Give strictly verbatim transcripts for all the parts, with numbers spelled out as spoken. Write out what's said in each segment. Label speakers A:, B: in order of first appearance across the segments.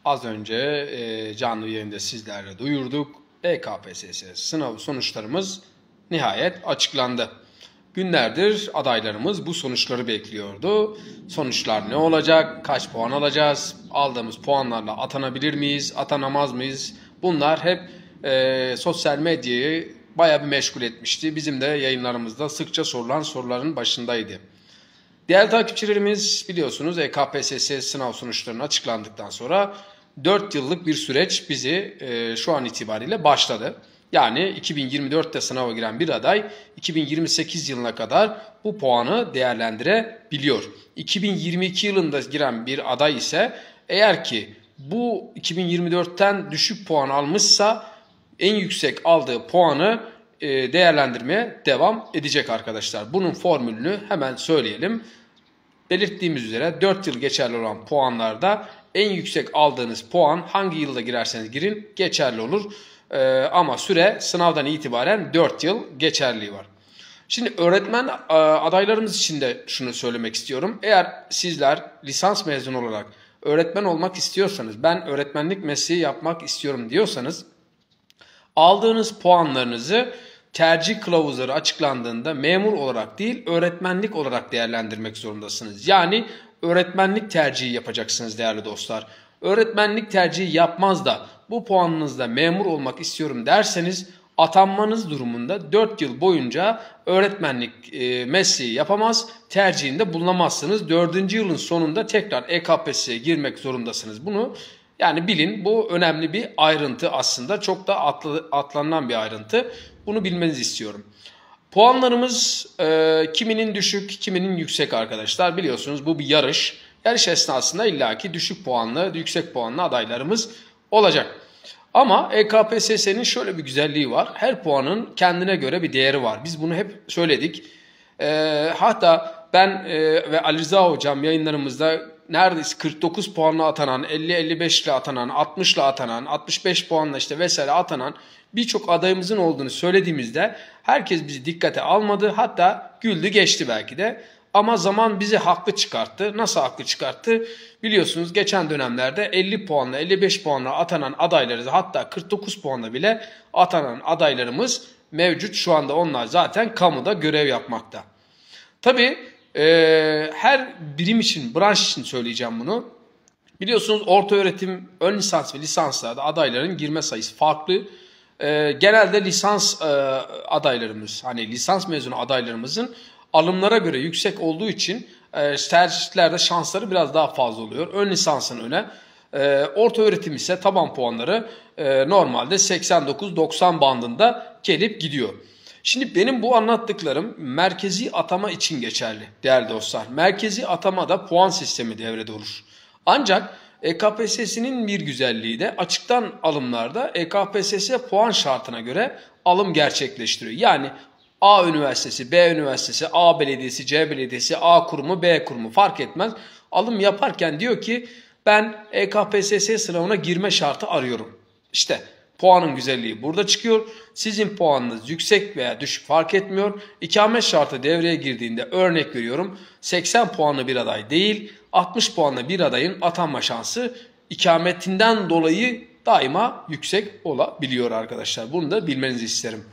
A: Az önce e, canlı yayında sizlerle duyurduk. E K P S S sınav sonuçlarımız nihayet açıklandı. Günlerdir adaylarımız bu sonuçları bekliyordu. Sonuçlar ne olacak? Kaç puan alacağız? Aldığımız puanlarla atanabilir miyiz? Atanamaz mıyız? Bunlar hep e, sosyal medyayı bayağı bir meşgul etmişti. Bizim de yayınlarımızda sıkça sorulan soruların başındaydı. Değerli takipçilerimiz, biliyorsunuz E K P S S sınav sonuçlarının açıklandıktan sonra dört yıllık bir süreç bizi e, şu an itibariyle başladı. Yani iki bin yirmi dörtte sınava giren bir aday iki bin yirmi sekiz yılına kadar bu puanı değerlendirebiliyor. iki bin yirmi iki yılında giren bir aday ise eğer ki bu iki bin yirmi dörtten düşük puan almışsa en yüksek aldığı puanı e, değerlendirmeye devam edecek arkadaşlar. Bunun formülünü hemen söyleyelim. Belirttiğimiz üzere dört yıl geçerli olan puanlarda en yüksek aldığınız puan hangi yılda girerseniz girin geçerli olur. Ee, ama süre sınavdan itibaren dört yıl geçerliliği var. Şimdi öğretmen e, adaylarımız için de şunu söylemek istiyorum. Eğer sizler lisans mezunu olarak öğretmen olmak istiyorsanız, ben öğretmenlik mesleği yapmak istiyorum diyorsanız, aldığınız puanlarınızı tercih kılavuzları açıklandığında memur olarak değil öğretmenlik olarak değerlendirmek zorundasınız. Yani öğretmenlik tercihi yapacaksınız değerli dostlar. Öğretmenlik tercihi yapmaz da bu puanınızda memur olmak istiyorum derseniz atanmanız durumunda dört yıl boyunca öğretmenlik e, mesleği yapamaz, tercihinde bulunamazsınız. dördüncü yılın sonunda tekrar E K P S S'ye girmek zorundasınız. Bunu yani bilin, bu önemli bir ayrıntı aslında. Çok da atlı, atlanılan bir ayrıntı. Bunu bilmenizi istiyorum. Puanlarımız e, kiminin düşük, kiminin yüksek arkadaşlar. Biliyorsunuz bu bir yarış. Yarış esnasında illaki düşük puanlı, yüksek puanlı adaylarımız olacak. Ama E K P S S'nin şöyle bir güzelliği var. Her puanın kendine göre bir değeri var. Biz bunu hep söyledik. E, hatta ben e, ve Ali Rıza hocam yayınlarımızda neredeyse kırk dokuz puanla atanan, elli elli beş ile atanan, altmış ile atanan, altmış beş puanla işte vesaire atanan birçok adayımızın olduğunu söylediğimizde herkes bizi dikkate almadı. Hatta güldü geçti belki de. Ama zaman bizi haklı çıkarttı. Nasıl haklı çıkarttı? Biliyorsunuz geçen dönemlerde elli puanla elli beş puanla atanan adaylarımız, hatta kırk dokuz puanla bile atanan adaylarımız mevcut. Şu anda onlar zaten kamuda görev yapmakta. Tabii e, her birim için, branş için söyleyeceğim bunu. Biliyorsunuz ortaöğretim, ön lisans ve lisanslarda adayların girme sayısı farklı. E, genelde lisans e, adaylarımız, hani lisans mezunu adaylarımızın alımlara göre yüksek olduğu için e, tercihlerde şansları biraz daha fazla oluyor. Ön lisansın öne, e, orta öğretim ise taban puanları e, normalde seksen dokuz doksan bandında gelip gidiyor. Şimdi benim bu anlattıklarım merkezi atama için geçerli değerli dostlar. Merkezi atamada puan sistemi devrede olur. Ancak E K P S S'nin bir güzelliği de açıktan alımlarda E K P S S puan şartına göre alım gerçekleştiriyor. Yani A üniversitesi, B üniversitesi, A belediyesi, C belediyesi, A kurumu, B kurumu fark etmez. Alım yaparken diyor ki ben E K P S S sınavına girme şartı arıyorum. İşte puanın güzelliği burada çıkıyor. Sizin puanınız yüksek veya düşük fark etmiyor. İkamet şartı devreye girdiğinde örnek veriyorum seksen puanlı bir aday değil altmış puanlı bir adayın atanma şansı ikametinden dolayı daima yüksek olabiliyor arkadaşlar. Bunu da bilmenizi isterim.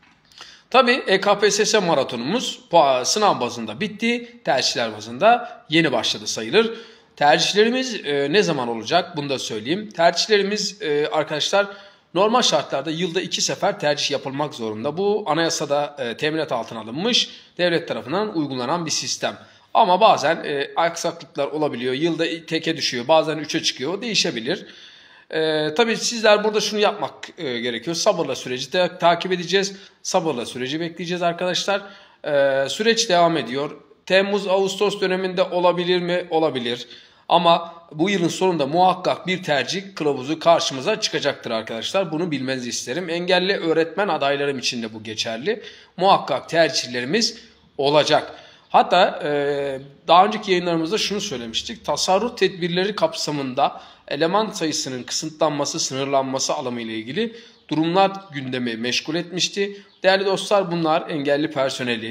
A: Tabii E K P S S maratonumuz sınav bazında bitti. Tercihler bazında yeni başladı sayılır. Tercihlerimiz e, ne zaman olacak? Bunu da söyleyeyim. Tercihlerimiz e, arkadaşlar normal şartlarda yılda iki sefer tercih yapılmak zorunda. Bu anayasada e, teminat altına alınmış, devlet tarafından uygulanan bir sistem. Ama bazen e, aksaklıklar olabiliyor. Yılda teke düşüyor, bazen üçe çıkıyor. Değişebilir. Ee, tabii sizler burada şunu yapmak e, gerekiyor. Sabırla süreci de takip edeceğiz. Sabırla süreci bekleyeceğiz arkadaşlar. Ee, süreç devam ediyor. Temmuz-Ağustos döneminde olabilir mi? Olabilir. Ama bu yılın sonunda muhakkak bir tercih kılavuzu karşımıza çıkacaktır arkadaşlar. Bunu bilmenizi isterim. Engelli öğretmen adaylarım için de bu geçerli. Muhakkak tercihlerimiz olacak. Hatta e, daha önceki yayınlarımızda şunu söylemiştik. Tasarruf tedbirleri kapsamında eleman sayısının kısıtlanması, sınırlanması alımı ile ilgili durumlar gündemi meşgul etmişti. Değerli dostlar, bunlar engelli personeli,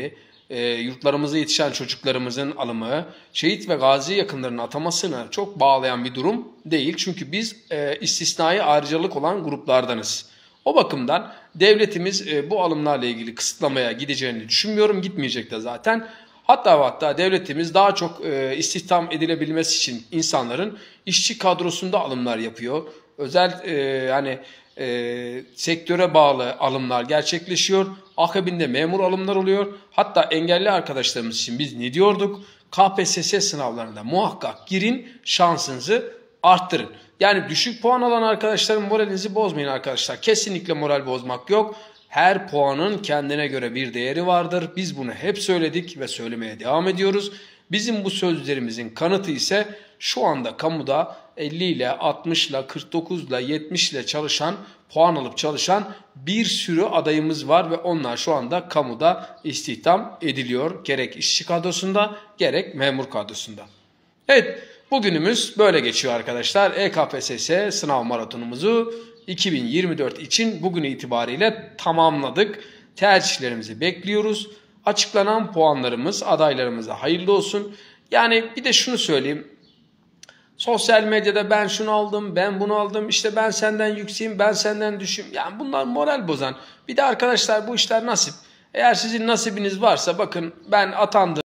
A: e, yurtlarımıza yetişen çocuklarımızın alımı, şehit ve gazi yakınlarının atamasını çok bağlayan bir durum değil. Çünkü biz e, istisnai ayrıcalık olan gruplardanız. O bakımdan devletimiz e, bu alımlarla ilgili kısıtlamaya gideceğini düşünmüyorum. Gitmeyecek de zaten. Hatta ve hatta devletimiz daha çok e, istihdam edilebilmesi için insanların işçi kadrosunda alımlar yapıyor. Özel e, hani e, sektöre bağlı alımlar gerçekleşiyor. Akabinde memur alımlar oluyor. Hatta engelli arkadaşlarımız için biz ne diyorduk? K P S S sınavlarında muhakkak girin, şansınızı arttırın. Yani düşük puan alan arkadaşların moralinizi bozmayın arkadaşlar. Kesinlikle moral bozmak yok. Her puanın kendine göre bir değeri vardır. Biz bunu hep söyledik ve söylemeye devam ediyoruz. Bizim bu sözlerimizin kanıtı ise şu anda kamuda elli ile altmış ile kırk dokuz ile yetmiş ile çalışan, puan alıp çalışan bir sürü adayımız var ve onlar şu anda kamuda istihdam ediliyor. Gerek işçi kadrosunda gerek memur kadrosunda. Evet, bugünümüz böyle geçiyor arkadaşlar. E K P S S sınav maratonumuzu iki bin yirmi dört için bugün itibariyle tamamladık. Tercihlerimizi bekliyoruz. Açıklanan puanlarımız adaylarımıza hayırlı olsun. Yani bir de şunu söyleyeyim. Sosyal medyada ben şunu aldım, ben bunu aldım, işte ben senden yükseğim, ben senden düşüm. Yani bunlar moral bozan. Bir de arkadaşlar bu işler nasip. Eğer sizin nasibiniz varsa bakın ben atandım.